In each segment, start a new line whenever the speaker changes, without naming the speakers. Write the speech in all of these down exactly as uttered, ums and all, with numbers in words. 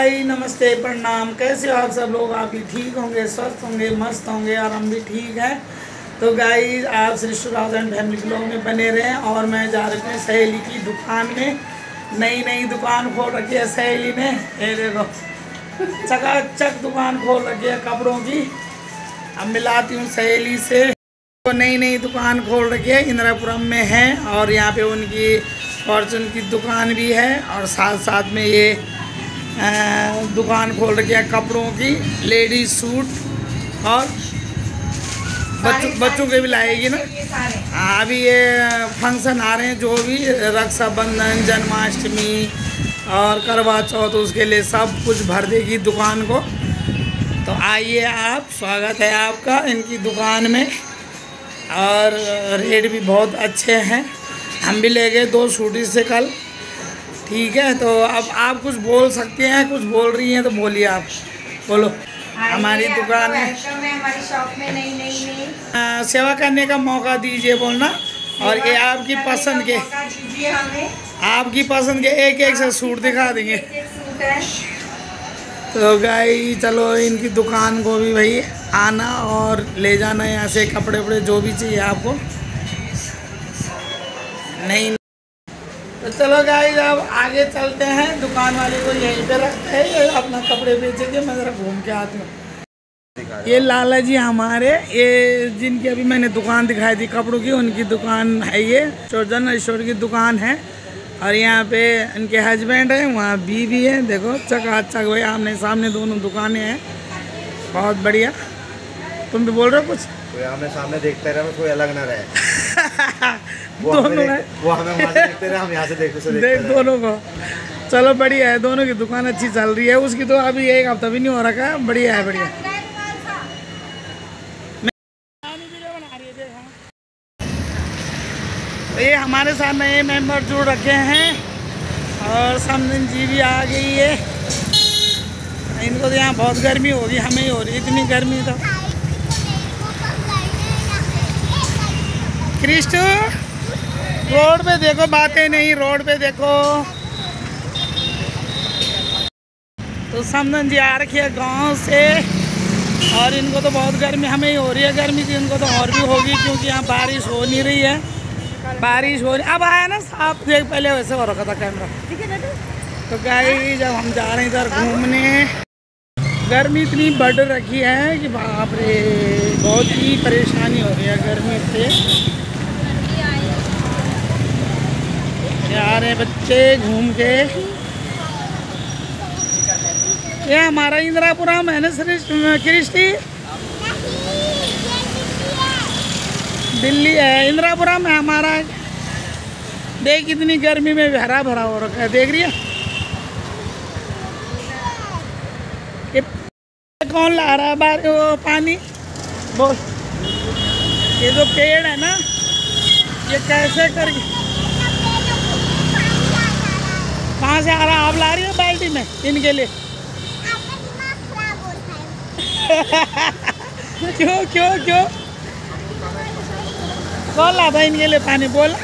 हाय नमस्ते प्रणाम। कैसे हो आप सब लोग? आप भी ठीक होंगे, स्वस्थ होंगे, मस्त होंगे और हम भी ठीक हैं। तो गाइस आप श्री सुराजन फैमिली ब्लॉग में बने रहें। और मैं जा रही हूँ सहेली की दुकान में। नई नई दुकान खोल रखी है सहेली ने। ये देखो चकाचक दुकान खोल रखी है कपड़ों की। अब मिलाती हूँ सहेली से। तो नई नई दुकान खोल रखी है, इंदिरापुरम में है। और यहाँ पे उनकी फॉर्चून की दुकान भी है और साथ साथ में ये दुकान खोल रखी है कपड़ों की, लेडीज सूट और बच्चों बच्चों के भी लाएगी ना। हाँ अभी ये फंक्शन आ रहे हैं जो भी, रक्षाबंधन, जन्माष्टमी और करवा चौथ, उसके लिए सब कुछ भर देगी दुकान को। तो आइए आप, स्वागत है आपका इनकी दुकान में। और रेट भी बहुत अच्छे हैं। हम भी ले गए दो सूटी से कल। ठीक है, तो अब आप कुछ बोल सकते हैं, कुछ बोल रही हैं तो बोलिए आप, बोलो। हमारी दुकान है,
हमारी शॉप में नई नई नई
सेवा करने का मौका दीजिए बोलना। और ये आपकी पसंद के, आपकी पसंद के एक एक से सूट दिखा देंगे। तो गाई चलो इनकी दुकान को भी भाई आना और ले जाना यहाँ से कपड़े वपड़े जो भी चाहिए आपको। नहीं तो चलो गाइस अब आगे चलते हैं। दुकान वाले को यहीं पे रखते हैं, ये अपना कपड़े बेचेंगे। मैं ज़रा घूम के आती हूँ। ये लाला जी हमारे, ये जिनकी अभी मैंने दुकान दिखाई थी कपड़ों की, उनकी दुकान है ये। चौजन स्टोर की दुकान है। और यहाँ पे इनके हस्बैंड है, वहाँ बीवी है। देखो चकाचक भाई, आमने सामने दोनों दुकानें हैं। बहुत बढ़िया। तुम भी बोल रहे हो कुछ?
कोई आमने सामने देखते रहे, कोई अलग ना रहे। वो
दोनों
हमें वो हमें वहाँ से देखते रहे, हम यहाँ से देखते से
देख दोनों को। चलो बढ़िया है, दोनों की दुकान अच्छी चल रही है। उसकी तो अभी एक हफ्ता भी नहीं हो रखा है। बढ़िया है, बढ़िया। तो ये हमारे साथ नए मेंबर जुड़ रखे हैं और समदिन जी भी आ गई है। इनको तो यहाँ बहुत गर्मी होगी, हमें ही हो रही इतनी गर्मी। तो क्रिस्टो रोड पे देखो, बातें नहीं, रोड पे देखो। तो समदन जी आ रखी है गाँव से और इनको तो बहुत गर्मी, हमें ही हो रही है गर्मी थी, इनको तो और भी होगी क्योंकि यहाँ बारिश हो नहीं रही है। बारिश हो रही अब आया ना साफ, देख पहले वैसे हो रखा था कैमरा। तो गाइस जब हम जा रहे हैं इधर घूमने, गर्मी इतनी बढ़ रखी है कि बाप रे, बहुत ही परेशानी हो रही है गर्मी से। जा रहे हैं बच्चे घूम के। ये हमारा इंदिरापुरम है ना क्रिस्टी? दिल्ली है, इंदिरापुरम है हमारा। देख इतनी गर्मी में भी हरा भरा हो रखा है, देख रही है? ये कौन ला रहा है बार वो पानी? बोल। ये जो पेड़ है ना, ये कैसे करके कहाँ से आ रहा? आप ला रही हो बाल्टी में इनके लिए? क्यों क्यों क्यों कौन लाता है इनके लिए पानी? बोल।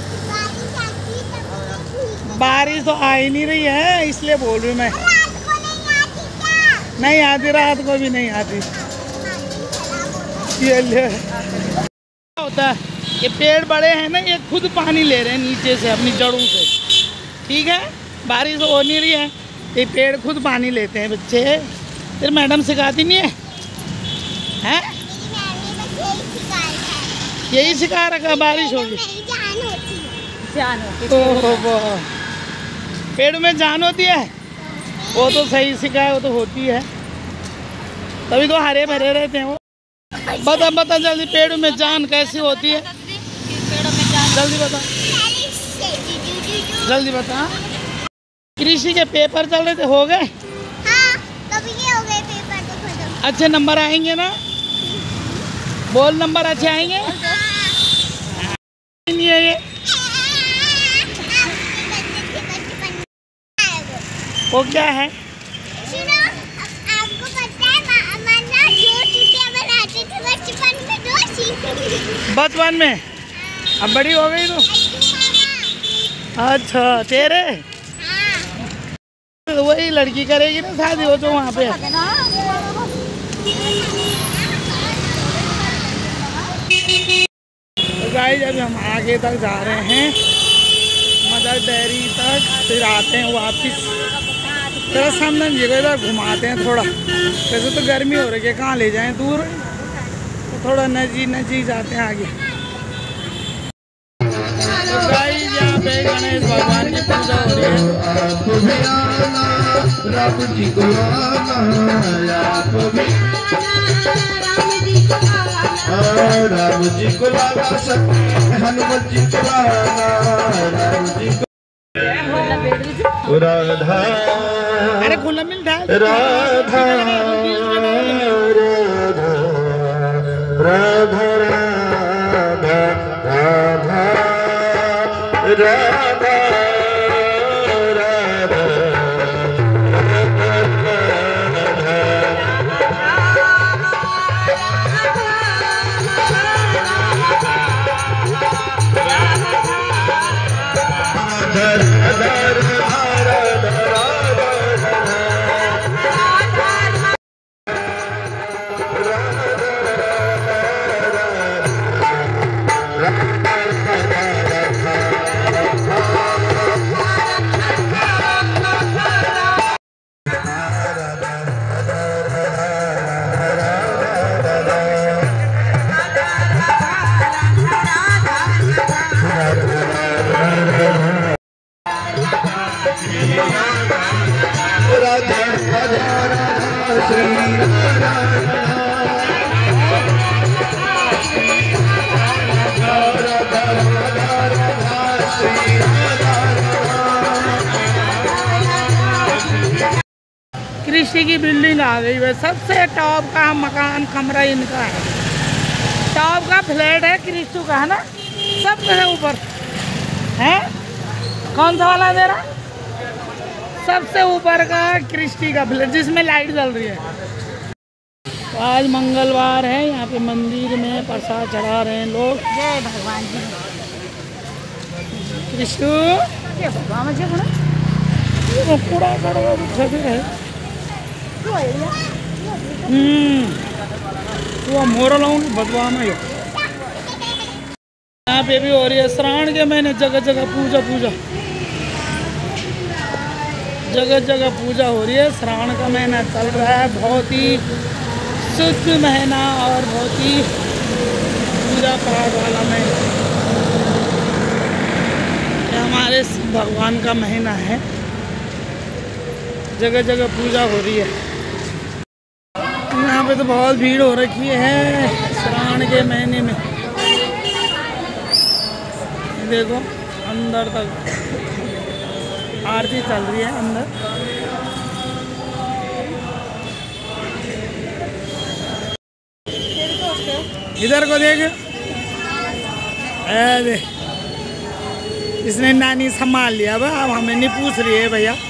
बारिश तो आ ही नहीं रही है, इसलिए बोल रही हूँ मैं। नहीं आती, रात को भी नहीं आती। ये ले होता है, ये पेड़ बड़े हैं ना, ये खुद पानी ले रहे हैं नीचे से अपनी जड़ों से। ठीक है, बारिश हो नहीं रही है, ये पेड़ खुद पानी लेते हैं बच्चे। फिर मैडम सिखाती नहीं है, हैं? यही सिखा रखा, बारिश होगी
जान होती
तो पेड़ में जान होती है। वो तो सही सिखा है, वो तो होती है, तभी तो हरे भरे रहते हैं वो। बता बता जल्दी, पेड़ में जान कैसी होती है? जल्दी बता, जल्दी बता। कृषि के पेपर चल रहे थे, हो गए?
हाँ, कभी ये हो गए पेपर तो खत्म।
अच्छे नंबर आएंगे ना? बोल, नंबर अच्छे आएंगे? नहीं है ये, वो क्या है?
सुनो, आपको पता है अमरना दो चीटियां बनाती थी बचपन में, दो चीटियां।
बचपन में? अब बड़ी हो गई तो? अच्छा तेरे तो वही लड़की करेगी ना शादी, वो जो वहाँ पे है। तो गाइस अभी हम आगे तक जा रहे हैं, मदर डेयरी तक, फिर आते हैं वापस। थोड़ा सामने जगह इधर घुमाते हैं थोड़ा, वैसे तो गर्मी हो रही है, कहाँ ले जाएं दूर, तो थोड़ा नजीक नजीक जाते हैं आगे। तो गाइस यहाँ पे गणेश भगवान की पूजा हो रही है।
राम जी को राम जी को लाना, हनुमान जी को लाना, राम जी को राधा,
अरे खुला मिल
राधा राधा राधा राधा राधा राधा
कृषि की बिल्डिंग आ गई है, सबसे टॉप का मकान कमरा इनका है, टॉप का फ्लैट है कृषि का, है ना, सबसे ऊपर है। कौन सा वाला दे रहा? सबसे ऊपर का कृषि का फ्लैट जिसमें लाइट जल रही है। तो आज मंगलवार है, यहाँ पे मंदिर में प्रसाद चढ़ा रहे हैं लोग।
जय भगवान जी।
कृष्ण
जय भगवान जी बोला।
पूरा है हम्म तो मोर लाऊंगी बदवा में। यहाँ पे भी हो रही है श्रावण के महीने, जगह जगह पूजा पूजा जगह जगह पूजा हो रही है। श्रावण का महीना चल रहा है, बहुत ही शुद्ध महीना और बहुत ही पूजा पाठ वाला महीना। ये हमारे भगवान का महीना है, जगह जगह पूजा हो रही है। यहाँ पे तो बहुत भीड़ हो रखी है श्रावण के महीने में। देखो अंदर तक आरती चल रही है अंदर। इधर को देख, अरे इसने नानी संभाल लिया, अब हमें नहीं पूछ रही है भैया।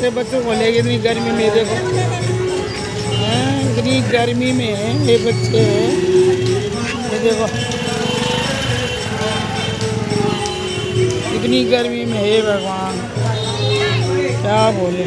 छोटे बच्चों को लेके इतनी गर्मी में देखो, इतनी गर्मी में ये बच्चे ये देखो, इतनी गर्मी में हे भगवान क्या बोले।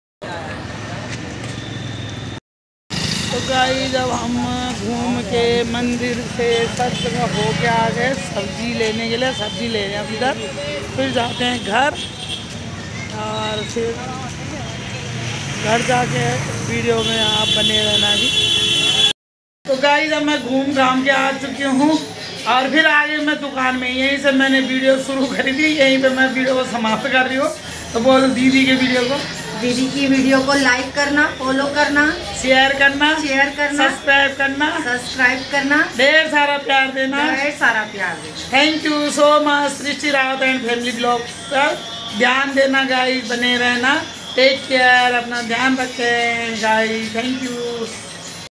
तो गाइस जब हम घूम के मंदिर से सब जगह हो के आ गए सब्जी लेने के लिए, सब्जी ले रहे हैं इधर, फिर जाते हैं घर और फिर घर जाके वीडियो में आप बने रहना जी। तो गाइस अब मैं घूम घाम के आ चुकी हूँ और फिर आगे मैं दुकान में, यहीं से मैंने वीडियो शुरू करी थी, यहीं पे मैं वीडियो को समाप्त कर रही हूँ। तो बोल दीदी के वीडियो को,
दीदी की वीडियो को लाइक करना, फॉलो करना,
शेयर करना,
शेयर करना,
सब्सक्राइब करना,
सब्सक्राइब करना,
ढेर सारा प्यार देना,
ढेर सारा प्यार देना।
Thank you so much. Srishti Rawat and family blog पर ध्यान देना गाइस, बने रहना, टेक केयर, अपना ध्यान रखें गाइस, थैंक यू।